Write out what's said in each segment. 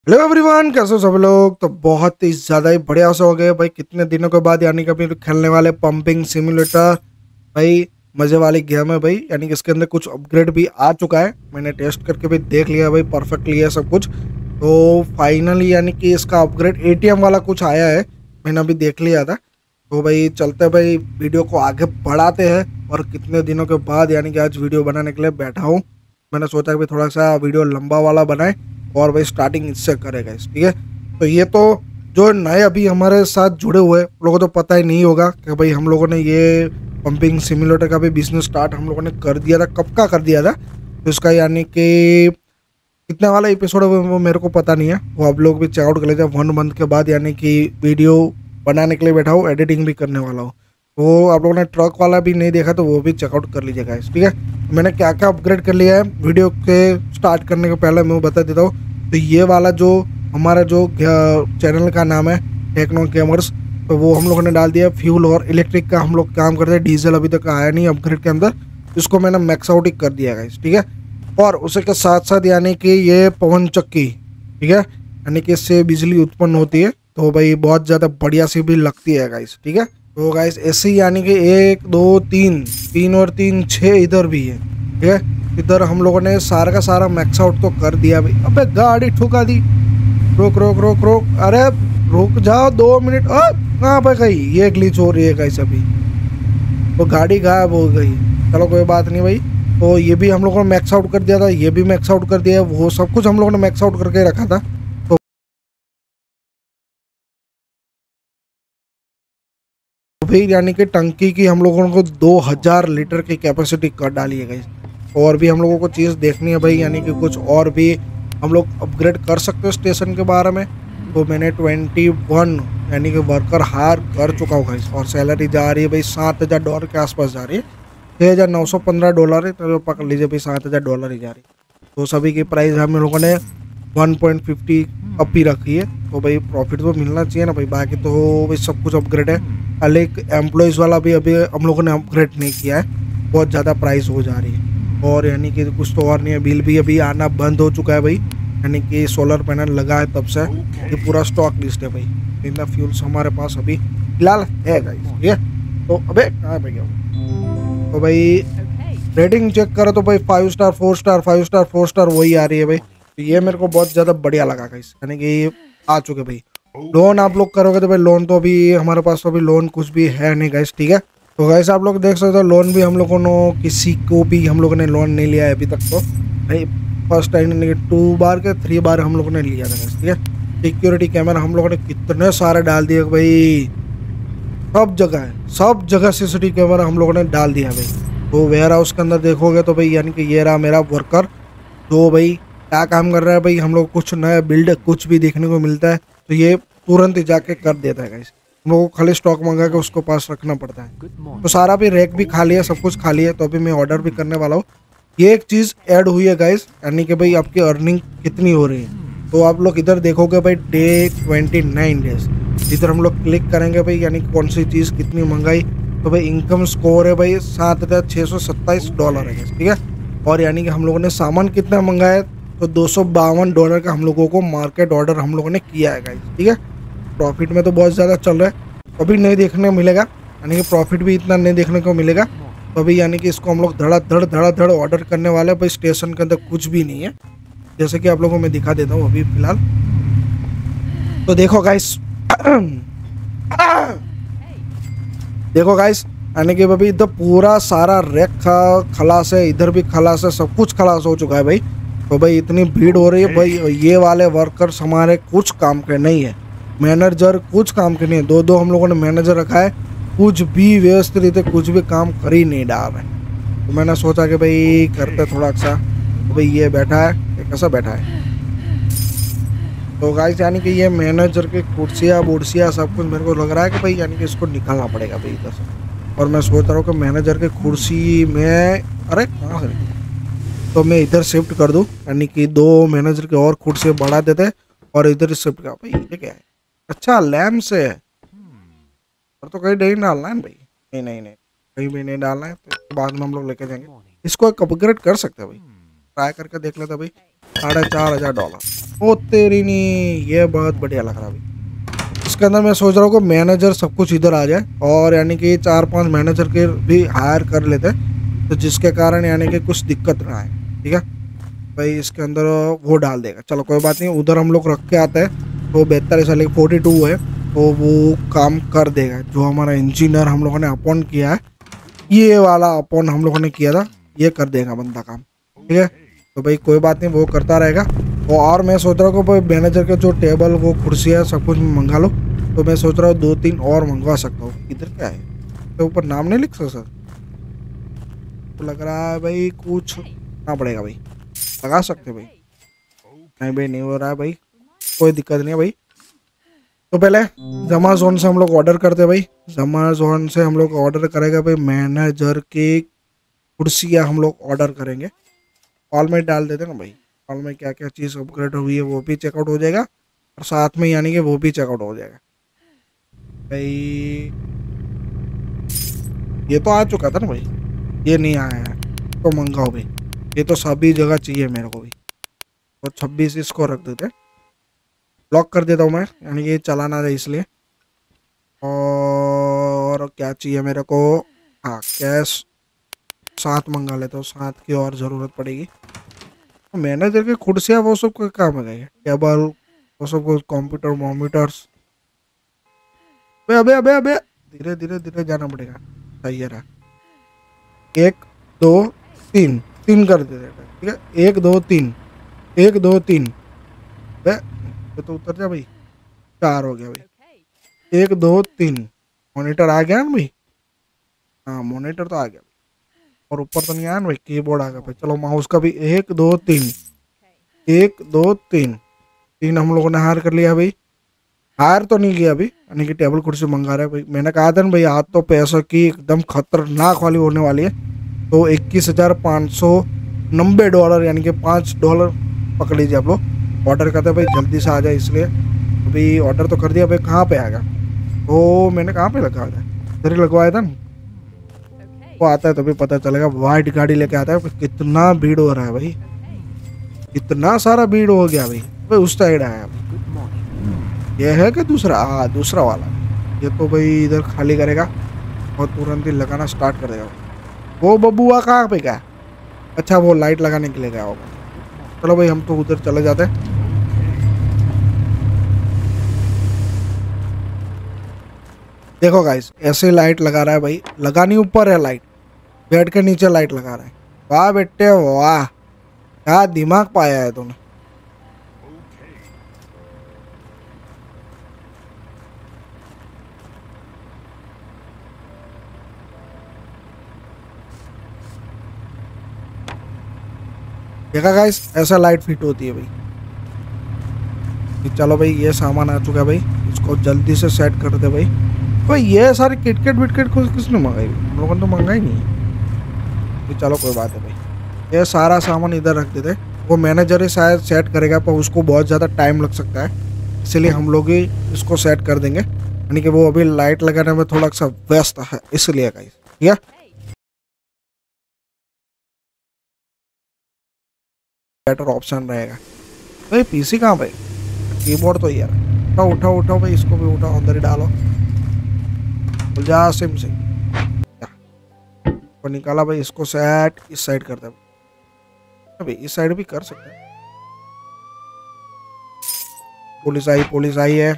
Hello everyone, कैसे हो सब लोग। तो बहुत ही ज़्यादा ही बढ़िया से हो गए भाई। कितने दिनों के बाद यानी कि अभी खेलने वाले पंपिंग सिमुलेटर भाई। मज़े वाली गेम है भाई। यानी कि इसके अंदर कुछ अपग्रेड भी आ चुका है। मैंने टेस्ट करके भी देख लिया भाई, परफेक्टली है सब कुछ। तो फाइनली यानी कि इसका अपग्रेड एटीएम वाला कुछ आया है। मैंने अभी देख लिया था। तो भाई चलते हैं भाई, वीडियो को आगे बढ़ाते हैं। और कितने दिनों के बाद यानी कि आज वीडियो बनाने के लिए बैठा हूँ। मैंने सोचा कि भाई थोड़ा सा वीडियो लंबा वाला बनाए और भाई स्टार्टिंग इससे करेगा इस, ठीक है। तो ये तो जो नए अभी हमारे साथ जुड़े हुए हैं, लोगों को तो पता ही नहीं होगा कि भाई हम लोगों ने ये पंपिंग सिमुलेटर का भी बिजनेस स्टार्ट हम लोगों ने कर दिया था। कब का कर दिया था, तो इसका यानी कि कितने वाला एपिसोड है वो मेरे को पता नहीं है। वो आप लोग भी चेकआउट कर लीजिए। 1 मंथ के बाद यानी कि वीडियो बनाने के लिए बैठा हूँ, एडिटिंग भी करने वाला हूँ। तो आप लोगों ने ट्रक वाला भी नहीं देखा तो वो भी चेकआउट कर लीजिएगा, ठीक है। मैंने क्या क्या अपग्रेड कर लिया है, वीडियो के स्टार्ट करने के पहले मैं बता देता हूँ। तो ये वाला जो हमारा जो चैनल का नाम है टेक्नो गेमर्स, तो वो हम लोगों ने डाल दिया। फ्यूल और इलेक्ट्रिक का हम लोग काम करते हैं। डीजल अभी तक आया नहीं अपग्रेड के अंदर, इसको मैंने मैक्स आउट ही कर दिया गाइस, ठीक है। और उसके साथ साथ यानी कि ये पवन चक्की, ठीक है, यानी कि इससे बिजली उत्पन्न होती है। तो भाई बहुत ज़्यादा बढ़िया सी भी लगती है गाइस, ठीक है। तो गाइस ऐसे ही यानी कि 1 2 3 3 और 3 6 इधर भी है, ठीक है। इधर हम लोगों ने सारा का सारा मैक्स आउट तो कर दिया भाई। अबे गाड़ी ठुका दी। रोक रोक रोक रोक, अरे रुक जाओ 2 मिनट। कहाँ पे गई, ये ग्लिच हो रही है गाइस अभी। वो गाड़ी गायब हो गई। चलो कोई बात नहीं भाई। तो ये भी हम लोगों ने मैक्स आउट कर दिया था, ये भी मैक्स आउट कर दिया है। वो सब कुछ हम लोगों ने मैक्स आउट करके रखा था। तो फिर यानी कि टंकी की हम लोगों को 2000 लीटर की कैपेसिटी कर डाली है गाइस। और भी हम लोगों को चीज़ देखनी है भाई, यानी कि कुछ और भी हम लोग अपग्रेड कर सकते हो स्टेशन के बारे में। तो मैंने 21 यानी कि वर्कर हायर कर चुका हूँ गाइस। और सैलरी जा रही है भाई $7000 के आसपास जा रही है। $6915 है, तो पकड़ लीजिए भाई $7000 ही जा रही है। तो सभी की प्राइस हम लोगों ने 1.50 अप ही रखी है। तो भाई प्रॉफिट तो मिलना चाहिए ना भाई। बाकी तो भाई सब कुछ अपग्रेड है। अलग एम्प्लॉयज़ वाला भी अभी हम लोगों ने अपग्रेड नहीं किया है, बहुत ज़्यादा प्राइस हो जा रही है। और यानी कि कुछ तो और नहीं है। बिल भी अभी आना बंद हो चुका है भाई, यानी कि सोलर पैनल लगा है तब से ये पूरा स्टॉक लिस्ट है भाई। इतना फ्यूल्स हमारे पास अभी फिलहाल है गाइस, ठीक है। तो अबे कहाँ पे गया वो? तो भाई रेटिंग चेक करो तो भाई 5 स्टार 4 स्टार 5 स्टार 4 स्टार वही आ रही है भाई। तो ये मेरे को बहुत ज़्यादा बढ़िया लगा गाइस, यानी कि ये आ चुके भाई। लोन आप लोग करोगे तो भाई लोन तो अभी हमारे पास तो अभी लोन कुछ भी है नहीं गाइस, ठीक है। तो गाइस आप लोग देख सकते हो लोन भी हम लोगों ने किसी को भी हम लोगों ने लोन नहीं लिया है अभी तक। तो भाई फर्स्ट टाइम नहीं, 2 बार के 3 बार हम लोगों ने लिया था गाइस, ठीक है। सिक्योरिटी कैमरा हम लोगों ने कितने सारे डाल दिए भाई। सब जगह है, सब जगह सीसीटीवी कैमरा हम लोगों ने डाल दिया भाई। तो वेयर हाउस के अंदर देखोगे तो भाई यानी कि ये रहा मेरा वर्कर। तो भाई क्या काम कर रहा है भाई, हम लोग कुछ नया बिल्ड कुछ भी देखने को मिलता है तो ये तुरंत ही जाके कर देता है गाइस। हम लोगों को खाली स्टॉक मंगा के उसको पास रखना पड़ता है। तो सारा भी रैक भी खाली है, सब कुछ खाली है। तो अभी मैं ऑर्डर भी करने वाला हूँ। ये एक चीज़ ऐड हुई है गाइस, यानी कि भाई आपकी अर्निंग कितनी हो रही है। तो आप लोग इधर देखोगे भाई डे 29 डेज, इधर हम लोग क्लिक करेंगे भाई, यानी कि कौन सी चीज़ कितनी मंगाई। तो भाई इनकम स्कोर है भाई $7627 है guys, ठीक है। और यानी कि हम लोगों ने सामान कितना मंगाया है, तो $252 का हम लोगों को मार्केट ऑर्डर हम लोगों ने किया है गाइस, ठीक है। प्रॉफिट में तो बहुत ज़्यादा चल रहा है, अभी नहीं देखने को मिलेगा, यानी कि प्रॉफिट भी इतना नहीं देखने को मिलेगा। तो अभी यानी कि इसको हम लोग धड़ा धड़ ऑर्डर करने वाले हैं भाई। स्टेशन के अंदर कुछ भी नहीं है, जैसे कि आप लोगों को मैं दिखा देता हूँ अभी फिलहाल। तो देखो गाइस देखो गाइस, यानी कि अभी इधर पूरा सारा रैक खलास है, इधर भी खलास है, सब कुछ खलास हो चुका है भाई। तो भाई इतनी भीड़ हो रही है भाई। ये वाले वर्कर्स हमारे कुछ काम के नहीं है, मैनेजर कुछ काम के नहीं है। दो दो हम लोगों ने मैनेजर रखा है, कुछ भी व्यवस्थित रीते कुछ भी काम कर ही नहीं डाल रहे। तो मैंने सोचा कि भाई करते थोड़ा सा। तो भाई ये बैठा है, ये कैसा बैठा है। तो गाइस यानी कि ये मैनेजर की कुर्सियाँ बुर्सियाँ सब कुछ मेरे को लग रहा है कि भाई यानी कि इसको निकालना पड़ेगा भाई इधर से। और मैं सोच रहा हूँ कि मैनेजर की कुर्सी में, अरे कहाँ से, तो मैं इधर शिफ्ट कर दूँ, यानी कि 2 मैनेजर की और कुर्सी बढ़ा देते और इधर शिफ्ट कर। भाई ये क्या है, अच्छा लैम्प से है। और तो कहीं नहीं डालना है भाई, नहीं नहीं नहीं, कहीं भी नहीं डालना है। तो बाद में हम लोग लेके जाएंगे, इसको एक अपग्रेड कर सकते हैं भाई। ट्राई करके देख लेते भाई। $4,500। ओ तेरी नहीं, ये बहुत बढ़िया लग रहा भाई। इसके अंदर मैं सोच रहा हूँ कि मैनेजर सब कुछ इधर आ जाए, और यानी कि 4-5 मैनेजर के भी हायर कर लेते हैं, तो जिसके कारण यानी कि कुछ दिक्कत ना आए। ठीक है भाई, इसके अंदर वो डाल देगा, चलो कोई बात नहीं। उधर हम लोग रख के आते हैं, तो 42 साल 42 है, तो वो काम कर देगा। जो हमारा इंजीनियर हम लोगों ने अपॉइंट किया है, ये वाला अपॉइंट हम लोगों ने किया था, ये कर देगा बंदा काम। ठीक है, तो भाई कोई बात नहीं, वो करता रहेगा। और मैं सोच रहा हूँ कि भाई मैनेजर के जो टेबल वो कुर्सी है सब कुछ मंगा लो, तो मैं सोच रहा हूँ 2-3 और मंगवा सकता हूँ। इधर क्या है, तो ऊपर नाम नहीं लिख सकता सर, तो लग रहा है भाई कुछ ना पड़ेगा भाई, लगा सकते भाई। नहीं भाई, नहीं हो रहा है भाई, कोई दिक्कत नहीं है भाई। तो पहले अमेज़न से हम लोग ऑर्डर करते हैं भाई। अमेज़न से हम लोग ऑर्डर करेगा भाई, मैनेजर की कुर्सियाँ हम लोग ऑर्डर करेंगे। कॉल में डाल देते ना भाई, कॉल में क्या क्या चीज़ अपग्रेड हुई है वो भी चेकआउट हो जाएगा, और साथ में यानी कि वो भी चेकआउट हो जाएगा भाई। ये तो आ चुका था ना भाई, ये नहीं आया है तो मंगाओ भाई। ये तो सभी जगह चाहिए मेरे को भी, तो 26 इसको रख देते, लॉक कर देता हूँ मैं, यानी कि ये चलाना है इसलिए। और क्या चाहिए मेरे को, हाँ कैश 7 मंगा लेता हूँ, 7 की और ज़रूरत पड़ेगी। तो मैनेजर की कुर्सियाँ वो सब काम है गए, टेबल वो सब कंप्यूटर मॉनिटर्स। अबे अबे अबे अबे, धीरे धीरे धीरे जाना पड़ेगा। सही है रहा, 1 2 3, 3 कर देते हैं, ठीक है 1 2 3, 1 2 3। बे ये तो उतर जा भाई, 4 हो गया भाई, 1 2 3। मॉनिटर आ गया ना भाई, हाँ मॉनिटर तो आ गया, और ऊपर तो नहीं आया ना भाई, कीबोर्ड आ गया भाई। चलो माउस का भी 1 2 3, 1 2 3, 3 हम लोगों ने हायर कर लिया भाई। हायर तो नहीं किया अभी, यानी कि टेबल कुर्सी मंगा रहे हैं भाई। मैंने कहा था ना भाई, आज तो पैसों की एकदम खतरनाक वाली होने वाली है। तो $21,590, यानी कि $5 पकड़ लीजिए आप लोग। ऑर्डर करते हैं भाई, जल्दी से आ जाए, इसलिए अभी ऑर्डर तो कर दिया भाई। कहाँ पे आएगा, तो मैंने कहाँ पे लगा था, इधर ही लगवाया था ना। वो आता है तभी पता चलेगा, वाइट गाड़ी लेके आता है। कितना भीड़ हो रहा है भाई, इतना सारा भीड़ हो गया भाई। भाई उस साइड आया, ये है कि दूसरा, हाँ दूसरा वाला। ये तो भाई इधर खाली करेगा और तुरंत ही लगाना स्टार्ट कर देगा। वो बबुआ कहाँ पे गया, अच्छा वो लाइट लगाने के लिए गया होगा। चलो भाई हम तो उधर चले जाते हैं। देखो गाइस, ऐसे लाइट लगा रहा है भाई, लगानी ऊपर है लाइट, बेड के नीचे लाइट लगा रहा है। वाह बेटे वाह, क्या दिमाग पाया है तूने। देखा गाइस, ऐसा लाइट फिट होती है भाई। चलो भाई ये सामान आ चुका है भाई, इसको जल्दी से सेट कर दे भाई। भाई ये सारे किटकेट विटकेट को किसने मंगाई, हम लोगों ने तो मंगाई नहीं है। चलो कोई बात है भाई, ये सारा सामान इधर रख देते। वो मैनेजर ही शायद सेट करेगा, पर उसको बहुत ज़्यादा टाइम लग सकता है, इसलिए हम लोग ही इसको सेट कर देंगे। यानी कि वो अभी लाइट लगाने में थोड़ा सा व्यस्त है, इसलिए गाइस ठीक है। बेटर ऑप्शन रहेगा भाई। पीसी कहाँ पे, कीबोर्ड तो यार, उठाओ उठाओ उठाओ भाई, इसको भी उठाओ, अंदर ही डालो। जा सिम से को निकाला भाई, इसको सेट इस साइड कर दे भाई, इस साइड भी कर सकते हैं। पुलिस आई है,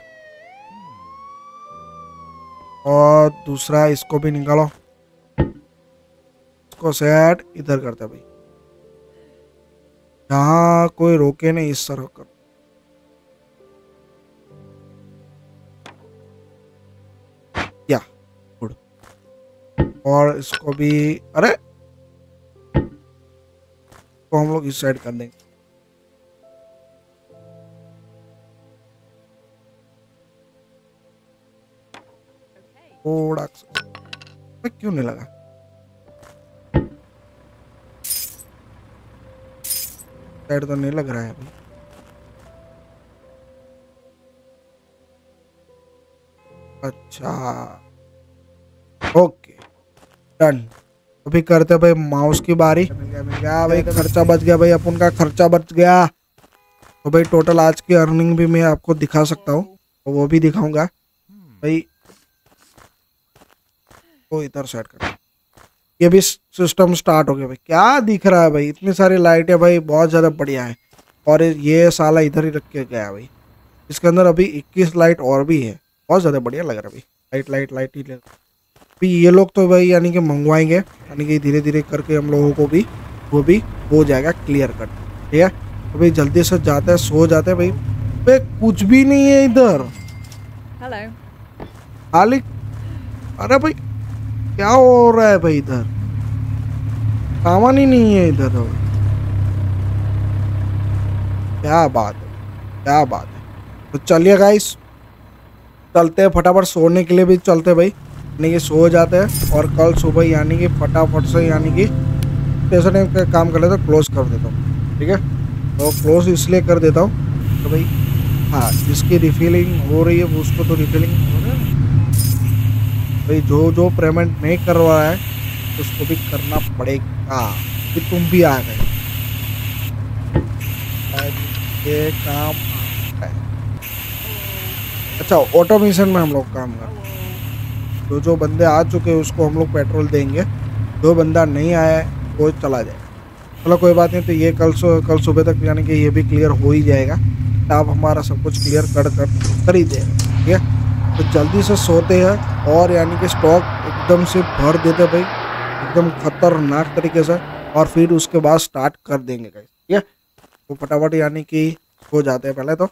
और दूसरा इसको भी निकालो, इसको सेट इधर करते भाई, यहाँ कोई रोके नहीं, इस तरह कर। या गुड, और इसको भी, अरे तो हम लोग इस साइड कर देंगे। थोड़ा क्यों नहीं लगा, साइड तो नहीं लग रहा है अभी। अच्छा ओके डन, अभी करते भाई माउस की बारी। मिल गया भाई, खर्चा बच गया भाई, अपन का खर्चा बच गया। तो भाई टोटल आज की अर्निंग भी मैं आपको दिखा सकता हूँ, तो वो भी दिखाऊंगा भाई। तो इधर सेट कर, ये भी सिस्टम स्टार्ट हो गया भाई। क्या दिख रहा है भाई, इतनी सारी लाइट है भाई, बहुत ज़्यादा बढ़िया है। और ये साला इधर ही रख के गया भाई। इसके अंदर अभी 21 लाइट और भी है, बहुत ज़्यादा बढ़िया लग रहा है भाई। लाइट लाइट लाइट ही अभी ये लोग तो भाई यानी कि मंगवाएंगे, यानी कि धीरे धीरे करके हम लोगों को भी वो भी हो जाएगा क्लियर कट। ठीक है, तो भाई जल्दी से जाते हैं, सो जाते हैं भाई। भाई कुछ भी नहीं है इधर खाली। अरे भाई क्या हो रहा है भाई, इधर सामान ही नहीं है इधर। तो क्या बात है, क्या बात है। तो चलिए गाइस, चलते हैं फटाफट, सोने के लिए भी चलते हैं भाई, यानी कि सो जाते हैं। और कल सुबह यानी कि फटाफट से यानी कि स्टेशन का काम कर लेता हूँ, क्लोज कर देता हूँ। ठीक है, तो क्लोज इसलिए कर देता हूँ तो भाई हाँ, जिसकी रिफिलिंग हो रही है वो उसको तो रिफिलिंग हो रहा है भाई। जो जो पेमेंट नहीं करवा रहा है उसको भी करना पड़ेगा कि तुम भी आ गए। ये काम है। अच्छा, ऑटोमेशन में हम लोग काम कर, जो बंदे आ चुके हैं उसको हम लोग पेट्रोल देंगे, जो बंदा नहीं आया है वो चला जाए। चलो कोई बात नहीं, तो ये कल सुबह तक यानी कि ये भी क्लियर हो ही जाएगा। आप हमारा सब कुछ क्लियर कर ही देगा। ठीक है, तो जल्दी से सोते हैं और यानी कि स्टॉक एकदम से भर देते भाई, एकदम खतरनाक तरीके से, और फिर उसके बाद स्टार्ट कर देंगे गाइस। ठीक है, तो फटाफट यानी कि हो जाते हैं पहले तो।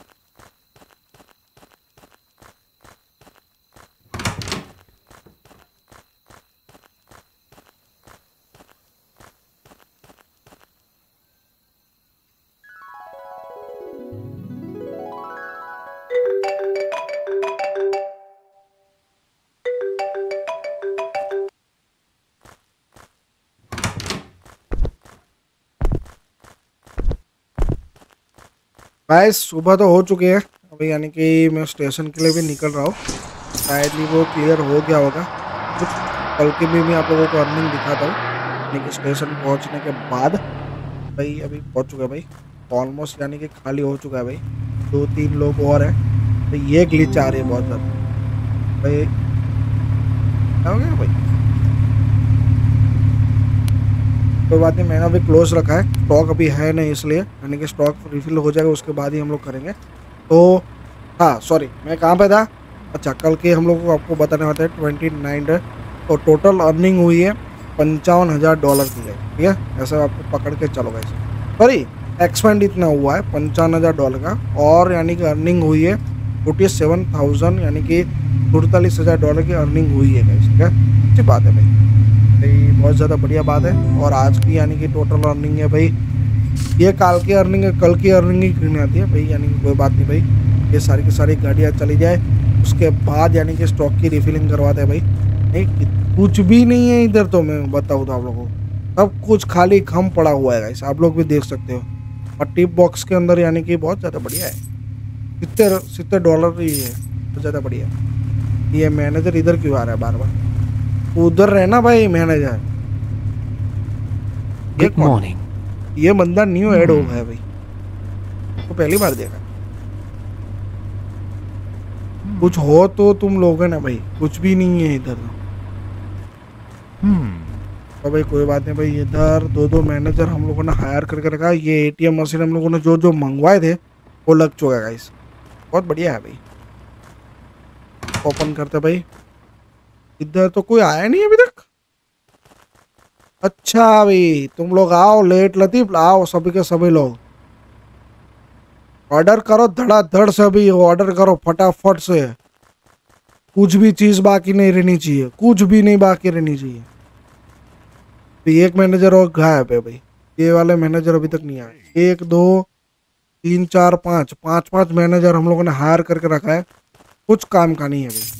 गाइस सुबह तो हो चुके हैं अभी, यानी कि मैं स्टेशन के लिए भी निकल रहा हूँ। शायद ही वो क्लियर हो गया होगा कुछ। कल की भी मैं आप लोगों को अर्निंग दिखाता हूँ, यानी कि स्टेशन पहुँचने के बाद। भाई अभी पहुँच चुका है भाई, ऑलमोस्ट यानी कि खाली हो चुका है भाई। 2-3 लोग और हैं, तो ये ग्लिच आ रही है बहुत ज़्यादा भाई। क्या हो गया भाई, कोई बात नहीं, मैंने अभी क्लोज रखा है, स्टॉक अभी है नहीं इसलिए, यानी कि स्टॉक रिफिल हो जाएगा उसके बाद ही हम लोग करेंगे। तो हाँ सॉरी, मैं कहाँ पे था। अच्छा, कल के हम लोग को आपको बताने वाले हैं 29 तो टोटल अर्निंग हुई है $55,000 की है। ठीक है, ऐसा आपको पकड़ के चलो गाइस। सॉरी, एक्सपेंड इतना हुआ है $55,000 का, और यानी कि अर्निंग हुई है 47,000, यानी कि $48,000 की अर्निंग हुई है गाइस। ठीक है, अच्छी बात है भाई, बहुत ज़्यादा बढ़िया बात है। और आज की यानी कि टोटल अर्निंग है भाई, ये काल की अर्निंग है, कल की अर्निंग ही गिननी आती है भाई। यानी कि कोई बात नहीं भाई, ये सारी की सारी गाड़ियाँ चली जाए उसके बाद यानी कि स्टॉक की रिफिलिंग करवाते हैं भाई। नहीं कुछ भी नहीं है इधर, तो मैं बताऊँ तो आप लोगों को सब कुछ खाली खम पड़ा हुआ है गाइस, आप लोग भी देख सकते हो। और टिप बॉक्स के अंदर यानी कि बहुत ज़्यादा बढ़िया है, $70 ही है, बहुत ज़्यादा बढ़िया। ये मैनेजर इधर क्यों आ रहा है बार बार, उधर रहना भाई मैनेजर। गुड मॉर्निंग, ये बंदा न्यू ऐड हो गया भाई, तो पहली बार देखा। कुछ हो तो तुम लोग है ना भाई, कुछ भी नहीं है इधर। तो भाई कोई बात नहीं भाई, इधर 2-2 मैनेजर हम लोगों ने हायर करके रखा। ये एटीएम मशीन हम लोगों ने जो जो मंगवाए थे वो लग चुका है गाइस, बहुत बढ़िया है भाई। ओपन करते भाई, इधर तो कोई आया नहीं अभी तक। अच्छा भाई तुम लोग आओ, लेट लतीफ आओ, सभी के सभी लोग ऑर्डर करो, धड़ाधड़ से अभी ऑर्डर करो फटाफट से। कुछ भी चीज बाकी नहीं रहनी चाहिए, कुछ भी नहीं बाकी रहनी चाहिए। तो एक मैनेजर और गायब है भाई, ये वाले मैनेजर अभी तक नहीं आए। 1 2 3 4 5 मैनेजर हम लोगों ने हायर करके रखा है, कुछ काम का नहीं है भाई,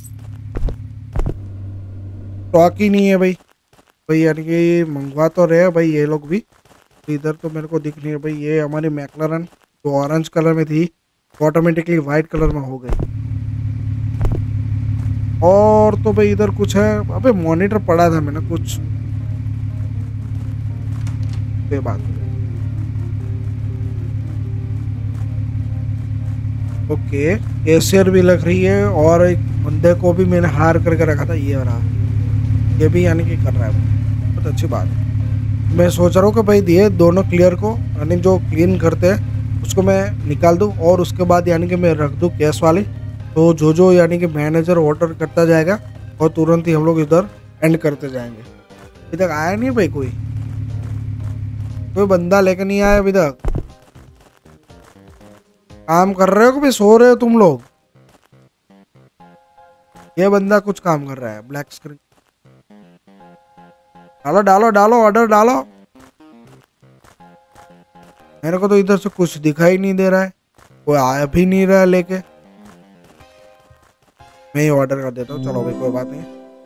स्टॉक ही नहीं है भाई। भाई यानी कि मंगवा तो रहे भाई ये लोग भी। इधर तो मेरे को दिख नहीं है भाई, ये हमारी मैकलरन जो ऑरेंज कलर में थी ऑटोमेटिकली वाइट कलर में हो गई। और तो भाई इधर कुछ है, अबे मॉनिटर पड़ा था मैंने कुछ, ये बात। ओके, कैशियर भी लग रही है और एक बंदे को भी मैंने हायर करके रखा था, ये रहा, ये भी यानी कि कर रहा है, बहुत अच्छी बात है। मैं सोच रहा हूँ कि भाई ये दोनों क्लियर को यानी जो क्लीन करते हैं उसको मैं निकाल दूँ और उसके बाद यानी कि मैं रख दूँ कैश वाली, तो जो यानी कि मैनेजर ऑर्डर करता जाएगा और तुरंत ही हम लोग इधर एंड करते जाएंगे। अभी तक आया नहीं भाई, कोई बंदा लेके नहीं आया अभी तक। काम कर रहे हो कि भाई सो रहे हो तुम लोग? ये बंदा कुछ काम कर रहा है, ब्लैक स्क्रीन। डालो डालो डालो, ऑर्डर डालो। मेरे को तो इधर से कुछ दिखाई नहीं दे रहा है, कोई आया भी नहीं रहा है लेके। मैं ही ऑर्डर कर देता हूँ, चलो भाई कोई बात नहीं।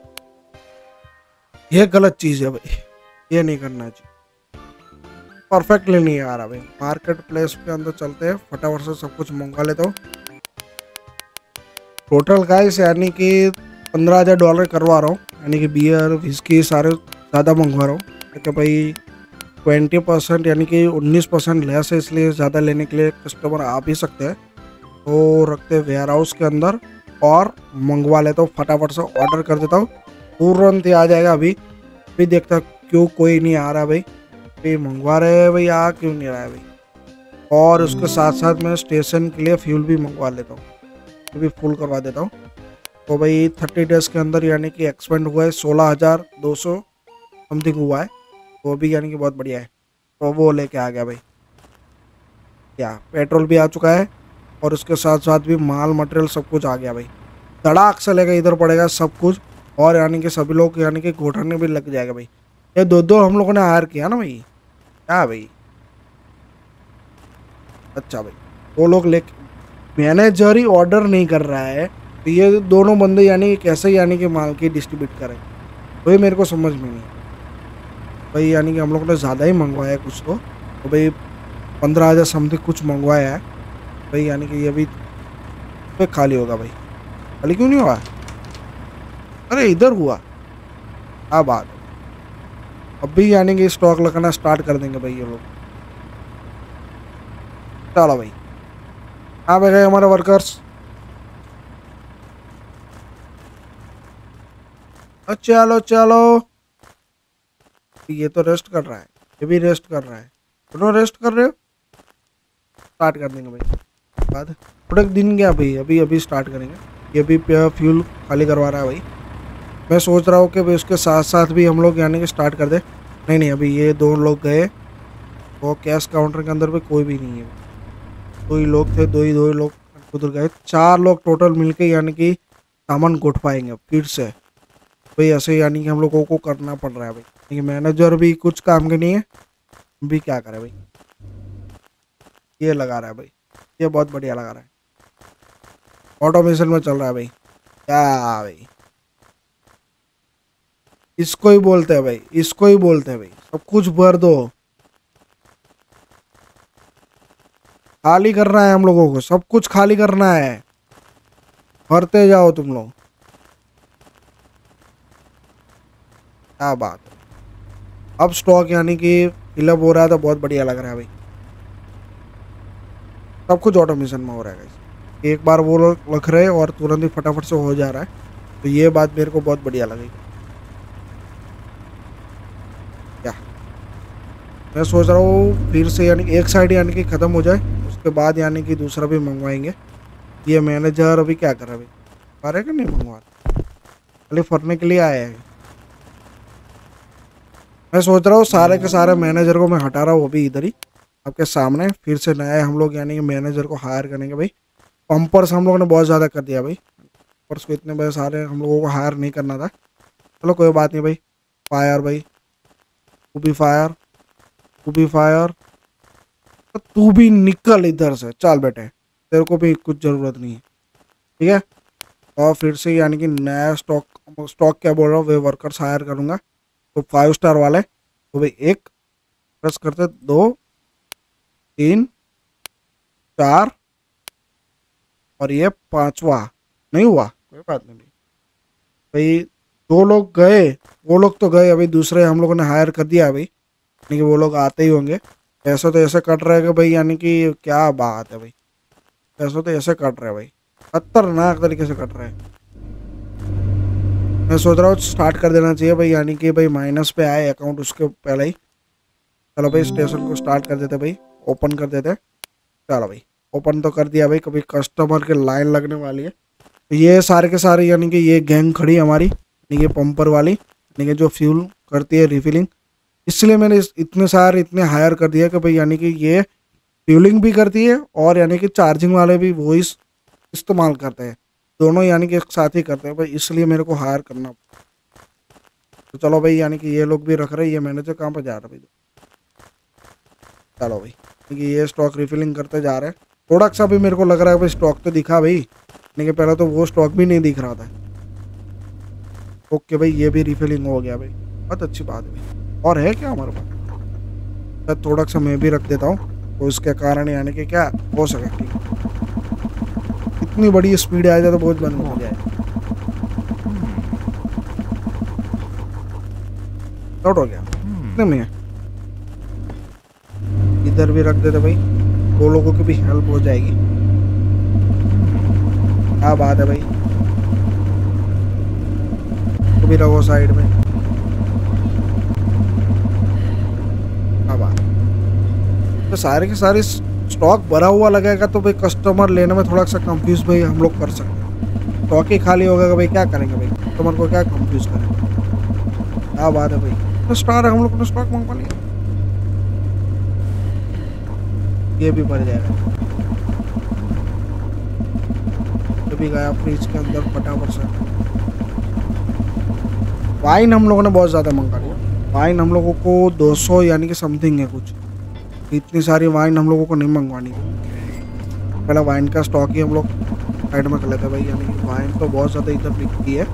ये गलत चीज है भाई, ये नहीं करना चाहिए, परफेक्टली नहीं आ रहा भाई। मार्केट प्लेस के अंदर चलते हैं, फटाफट से सब कुछ मंगवा लेता हूँ। टोटल गाइस यानी कि $15,000 करवा रहा हूँ, यानी कि बियर विस्की सारे ज़्यादा मंगवा रहा हूँ क्योंकि भाई 20% यानी कि 19% लेस है, इसलिए ज़्यादा लेने के लिए कस्टमर आ भी सकते हैं। तो रखते हैं वेयर हाउस के अंदर और मंगवा लेता हूँ, फटाफट से ऑर्डर कर देता हूँ, तुरंत ही आ जाएगा। अभी देखता क्यों कोई नहीं आ रहा भाई, भाई मंगवा रहे हैं भाई, आ क्यों नहीं रहा है भाई। और उसके साथ साथ मैं स्टेशन के लिए फ्यूल भी मंगवा लेता हूँ, भी फुल करवा देता हूँ। तो भाई 30 डेज के अंदर यानी कि एक्सपेंड हुआ है 16,200 समथिंग हुआ है, वो भी यानी कि बहुत बढ़िया है। तो वो लेके आ गया भाई, क्या पेट्रोल भी आ चुका है और उसके साथ साथ भी माल मटेरियल सब कुछ आ गया भाई। धड़ाक से लेकर इधर पड़ेगा सब कुछ, और यानी कि सभी लोग यानी कि घोटाने भी लग जाएगा भाई। ये दो हम लोगों ने हायर किया ना भाई, क्या भाई। अच्छा भाई, वो लोग ले, मैनेजर ही ऑर्डर नहीं कर रहा है तो ये दोनों बंदे यानी कि कैसे यानी कि माल की डिस्ट्रीब्यूट करें, वही मेरे को समझ में नहीं भाई। यानी कि हम लोग ने ज़्यादा ही मंगवाया है कुछ तो भाई 15,000 समथिंग कुछ मंगवाया है भाई, यानी कि ये भी तो खाली होगा भाई। खाली क्यों नहीं हुआ? अरे इधर हुआ, क्या बात है। अब भी यानी कि स्टॉक लगाना स्टार्ट कर देंगे भाई ये लोग। चलो भाई, आ गए हमारे वर्कर्स। चलो चलो, ये तो रेस्ट कर रहा है, ये भी रेस्ट कर रहा है, दोनों रेस्ट कर रहे हो। स्टार्ट कर देंगे भाई बाद, थोड़े दिन गया भाई, अभी अभी स्टार्ट करेंगे। ये भी फ्यूल खाली करवा रहा है भाई। मैं सोच रहा हूँ कि भाई उसके साथ साथ भी हम लोग यानी कि स्टार्ट कर दे। नहीं, अभी ये दो लोग गए, वो कैश काउंटर के अंदर भी कोई भी नहीं है, दो ही लोग थे, दो ही लोग उधर गए। 4 लोग टोटल मिलके यानी कि सामान गुट पाएंगे फिर से भाई। ऐसे यानी कि हम लोगों को करना पड़ रहा है भाई, क्योंकि मैनेजर भी कुछ काम के नहीं है, भी क्या करे भाई। ये लगा रहा है भाई, ये बहुत बढ़िया लगा रहा है, ऑटोमेशन में चल रहा है भाई। क्या भाई, इसको ही बोलते हैं भाई, इसको ही बोलते हैं भाई, सब कुछ भर दो। खाली करना है हम लोगों को, सब कुछ खाली करना है, भरते जाओ तुम लोग। क्या बात है, अब स्टॉक यानी कि फिलअप हो रहा है तो बहुत बढ़िया लग रहा है भाई। सब कुछ ऑटोमेशन में हो रहा है guys। एक बार वो लोग रख रहे हैं और तुरंत ही फटाफट से हो जा रहा है, तो ये बात मेरे को बहुत बढ़िया लगी। क्या मैं सोच रहा हूँ फिर से यानी कि एक साइड यानी कि ख़त्म हो जाए, उसके बाद यानी कि दूसरा भी मंगवाएंगे। ये मैनेजर अभी क्या कर रहा है भाई, आ रहे कि नहीं मंगवा, खाली फरने के लिए आए हैं। मैं सोच रहा हूँ सारे के सारे मैनेजर को मैं हटा रहा हूँ अभी इधर ही आपके सामने। फिर से नया हम लोग यानी कि मैनेजर को हायर करेंगे भाई। पंपर्स हम लोगों ने बहुत ज़्यादा कर दिया भाई, पंपर्स को इतने बड़े सारे हम लोगों को हायर नहीं करना था। चलो कोई बात नहीं भाई। फायर भाई, तू भी फायर, तू भी फायर, तो तू भी निकल इधर से, चल बेटे, तेरे को भी कुछ ज़रूरत नहीं है, ठीक है। और फिर से यानी कि नया स्टॉक क्या बोल रहा हूँ, वे वर्कर्स हायर करूँगा। तो 5 स्टार वाले, तो भाई 1 प्रेस करते, 2 3 4 और ये 5वां नहीं हुआ, कोई बात नहीं भाई। 2 लोग गए, वो लोग तो गए, अभी दूसरे हम लोगों ने हायर कर दिया भाई। कि वो लोग आते ही होंगे। पैसे तो ऐसे कट रहे हैं कि भाई यानी कि क्या बात है भाई, पैसे तो ऐसे कट रहे हैं भाई, खतरनाक तरीके से कट रहे हैं। मैं सोच रहा हूँ स्टार्ट कर देना चाहिए भाई, यानी कि भाई माइनस पे आए अकाउंट उसके पहले ही। चलो भाई स्टेशन को स्टार्ट कर देते भाई, ओपन कर देते। चलो भाई ओपन तो कर दिया भाई, कभी कस्टमर के लाइन लगने वाली है। तो ये सारे के सारे यानी कि ये गैंग खड़ी है हमारी, यानी कि पंपर वाली, यानी कि जो फ्यूल करती है रिफिलिंग। इसलिए मैंने इतने सारे इतने हायर कर दिया कि भाई यानी कि ये फ्यूलिंग भी करती है और यानी कि चार्जिंग वाले भी वही इस्तेमाल करते हैं, दोनों यानी कि एक साथ ही करते हैं भाई, इसलिए मेरे को हायर करना। तो चलो भाई यानी कि ये लोग भी रख रहे हैं। ये मैनेजर कहाँ पर जा रहा है भाई? चलो भाई कि ये स्टॉक रिफिलिंग करते जा रहे हैं। थोड़ा सा भी मेरे को लग रहा है भाई स्टॉक तो दिखा भाई, लेकिन पहले तो वो स्टॉक भी नहीं दिख रहा था। ओके भाई ये भी रिफिलिंग हो गया भाई, बहुत अच्छी बात है भाई। और है क्या हमारे पास? थोड़ा सा मैं भी रख देता हूँ, तो इसके कारण यानी कि क्या हो सके। ठीक है, इतनी बड़ी स्पीड आ जाए तो बहुत बंद हो जाए। आउट हो गया इतने में। इधर भी रख देते भाई, दो लोगों की भी हेल्प हो जाएगी। क्या बात है भाई, तो भी रखो साइड में। क्या बात, तो सारे के सारे स्टॉक भरा हुआ लगेगा तो भाई कस्टमर लेने में थोड़ा सा कंफ्यूज भाई हम लोग कर सकते हैं। स्टॉक ही खाली होगा भाई क्या करेंगे भाई, कस्टमर को क्या कंफ्यूज करेंगे। क्या बात है भाई, तो स्टार हम लोग ने स्टॉक मंगवा लिया। ये भी भर जाएगा, ये भी गया फ्रिज के अंदर फटाफट से। वाइन हम लोगों ने बहुत ज़्यादा मंगा लिया, वाइन हम लोगों को 200 यानी कि समथिंग है कुछ। इतनी सारी वाइन हम लोगों को नहीं मंगवानी, पहले वाइन का स्टॉक ही हम लोग साइड में कर लेते हैं भाई, यानी कि वाइन तो बहुत ज़्यादा इधर बिकती है।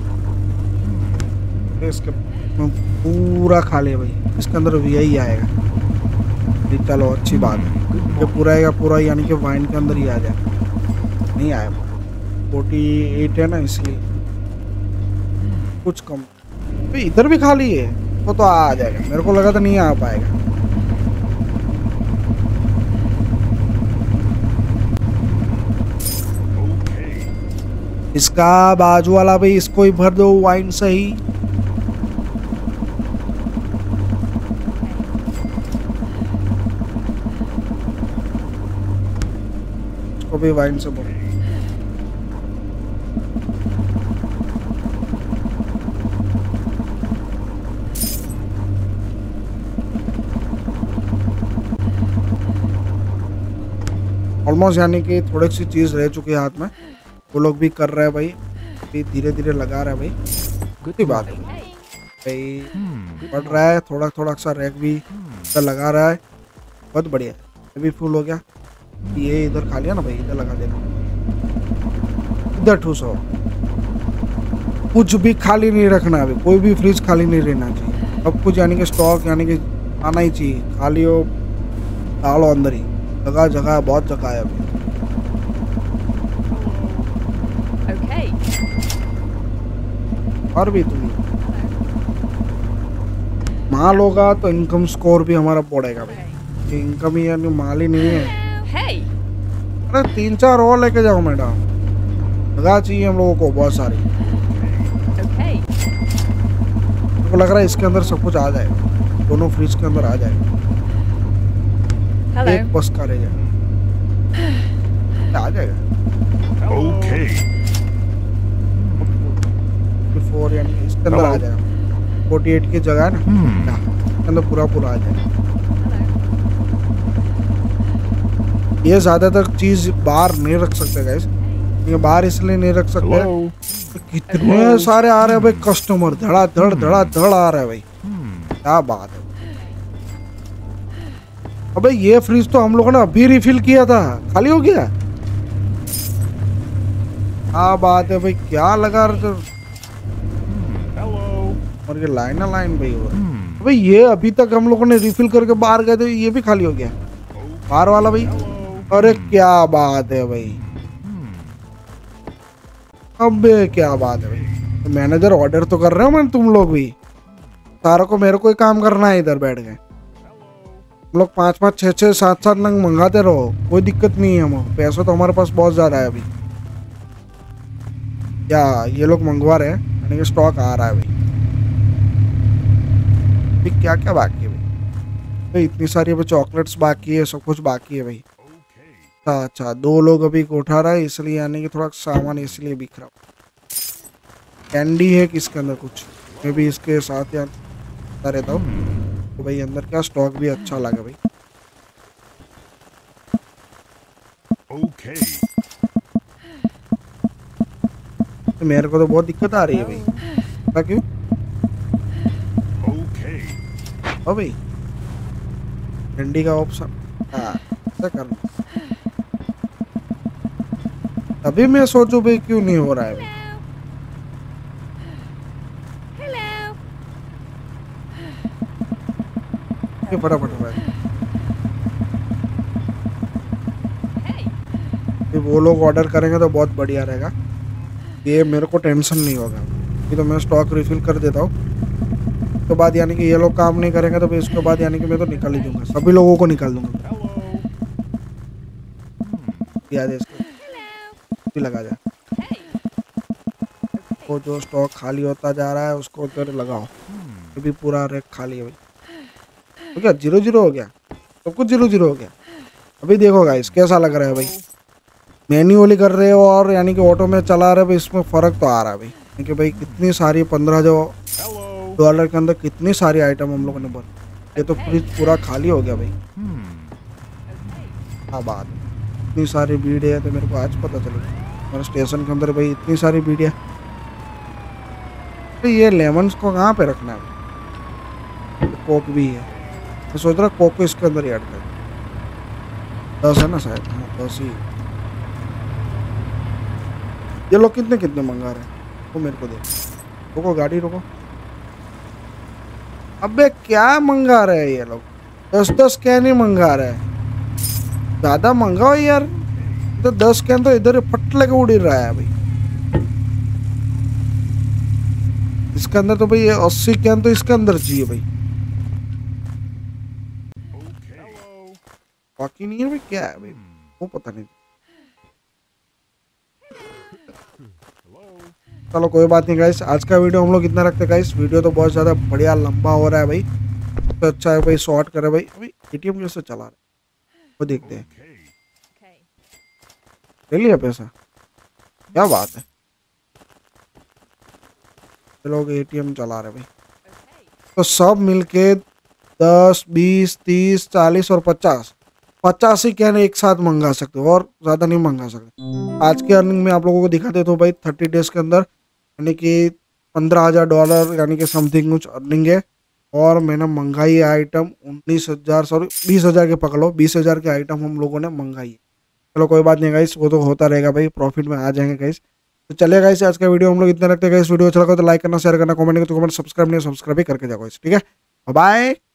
इसके पूरा खाली है भाई, इसके अंदर यही आएगा। चलो अच्छी बात है, ये पूरा आएगा पूरा यानी कि वाइन के अंदर ही आ जाए। नहीं आया 48 है ना, इसलिए कुछ कम। भाई इधर भी खाली है तो आ जाएगा, मेरे को लगा था नहीं आ पाएगा। इसका बाजू वाला भाई इसको ही भर दो वाइन सही। इसको भी वाइन से भरो। ऑलमोस्ट यानी कि थोड़ी सी चीज़ रह चुकी है हाथ में, वो लोग भी कर रहे हैं भाई, अभी धीरे धीरे लगा रहा है भाई। गुड बात है भाई, बढ़ रहा है थोड़ा थोड़ा सा, रैक भी इधर लगा रहा है, बहुत बढ़िया। ये भी फुल हो गया, ये इधर खा लिया ना भाई, इधर लगा देना, इधर ठूस हो। कुछ भी खाली नहीं रखना, अभी कोई भी फ्रिज खाली नहीं रहना चाहिए। अब कुछ यानी कि स्टॉक यानी कि आना ही चाहिए, खाली हो डालो अंदर ही। जगह जगह बहुत जगह है अभी। और भी तुम माल होगा तो इनकम स्कोर भी हमारा बढ़ेगा भाई। इनकम ही यानी माल ही नहीं है। अरे 3-4 और लेके जाओ मैडम, जगह चाहिए हम लोगों को बहुत सारी। मुझको लग रहा है इसके अंदर सब कुछ आ जाएगा, दोनों फ्रिज के अंदर आ जाएगा। एक बस का रह जाएगा, आ जाएगा। ओके 4 यानी इसके अंदर आ जाएगा। 48 की जगह है ना, इसके अंदर पूरा पूरा आ जाएगा। ये ज्यादातर चीज बाहर नहीं रख सकते गाइस, ये बाहर इसलिए नहीं रख सकते, तो कितने सारे आ रहे हैं भाई कस्टमर, धड़ा धड़ आ रहा है भाई। क्या बात है। अबे ये फ्रिज तो हम लोगों ने अभी रिफिल किया था, खाली हो गया। क्या बात है भाई, क्या लगा रहे और ये लाइन भाई हो रहा। भाई ये अभी तक हम लोगों ने रिफिल करके बाहर गए थे, ये भी खाली हो गया बाहर वाला भाई। अरे क्या बात है भाई, अबे क्या बात है भाई। तो मैनेजर ऑर्डर तो कर रहे हो मैं, तुम लोग भी सारों को मेरे को ही काम करना है इधर बैठ गए। हम लोग 5-5, 6-6, 7-7 नंग मंगाते रहो, कोई दिक्कत नहीं है। हम पैसा तो हमारे पास बहुत ज़्यादा है अभी। या ये लोग मंगवा रहे हैं, यानी कि स्टॉक आ रहा है भाई। अभी क्या क्या बाकी है भाई? इतनी सारी अभी चॉकलेट्स बाकी है, सब कुछ बाकी है भाई। अच्छा अच्छा, 2 लोग अभी को उठा रहा है, इसलिए यानी कि थोड़ा सामान इसलिए बिक रहा। कैंडी है किसके अंदर कुछ, मैं भी इसके साथ यहाँ रहता हूँ तो भाई अंदर क्या स्टॉक भी अच्छा लगा भाई। ओके मेरे को तो बहुत दिक्कत आ रही है भाई। क्यों? ओके भाई कैंडी का ऑप्शन क्या करना, अभी मैं सोचू भाई क्यों नहीं हो रहा है भाई। फटाफट वो लोग ऑर्डर करेंगे तो बहुत बढ़िया रहेगा, ये मेरे को टेंशन नहीं होगा। ये तो मैं स्टॉक रिफिल कर देता हूँ, उसके बाद यानी कि ये लोग काम नहीं करेंगे तो फिर इसके बाद यानी कि मैं तो निकाल ही दूंगा, सभी लोगों को निकाल दूंगा। याद है इसको भी लगा जाए, वो जो स्टॉक खाली होता जा रहा है उसको उधर लगाओ। ये भी पूरा रेक खाली है भाई। तो क्या 0-0 हो गया, सब कुछ 0-0 हो गया। अभी देखो गाइस कैसा लग रहा है भाई, मैन्युअली कर रहे हो और यानी कि ऑटो में चला रहे हो, इसमें फ़र्क तो आ रहा है भाई। क्योंकि भाई कितनी सारी $15,000 के अंदर कितनी सारी आइटम हम लोगों ने बोल, ये तो पूरा खाली हो गया भाई। हाँ बात इतनी सारी भीड़ है तो मेरे को आज पता चला हमारे स्टेशन के अंदर भाई इतनी सारी भीड़ है। तो ये लेमन्स को कहाँ पे रखना है? कोक भी है, मैं सोच रहा कोक को इसके अंदर ही ऐड कर, 10 है ना शायद, 10 ही। ये लोग कितने कितने मंगा रहे हैं वो मेरे को देख। रोको गाड़ी रोको, अबे क्या मंगा रहे हैं ये लोग? 10-10 कैन ही मंगा रहे हैं, ज़्यादा मंगाओ यार। तो 10 कैन तो इधर फट लगे उड़ रहा है भाई। इसके अंदर तो भाई 80 कैन तो इसके अंदर चाहिए भाई। बाकी नहीं है भाई, क्या है भाई वो पता नहीं। चलो कोई बात नहीं गाइस, आज का वीडियो हम लोग इतना रखते हैं गाइस। वीडियो तो बहुत ज़्यादा बढ़िया लंबा हो रहा है भाई, तो अच्छा है भाई शॉर्ट करे भाई। अभी एटीएम कैसे चला रहा है वो देखते हैं। ले लिया पैसा, क्या बात है। लोग एटीएम चला रहे भाई, तो सब मिलके 10, 20, 30, 40 और 50 ही कैन एक साथ मंगा सकते हो, और ज़्यादा नहीं मंगा सकते। आज की अर्निंग में आप लोगों को दिखाते तो भाई 30 डेज के अंदर यानी कि $15,000 यानी कि समथिंग कुछ अर्निंग है। और मैंने मंगाई आइटम 19,000, सॉरी 20,000 के पकड़ लो, 20,000 के आइटम हम लोगों ने मंगाई है। चलो कोई बात नहीं गाइस, वो तो होता रहेगा भाई, प्रॉफिट में आ जाएंगे गाइस। तो चलिए गाइस आज का वीडियो हम लोग इतना रखते हैं गाइस। वीडियो अच्छा लगा तो लाइक करना, शेयर करना, कमेंट करना, तो कमेंट सब्सक्राइब नहीं सब्सक्राइब भी करके जाओ गाइस, ठीक है। बाय।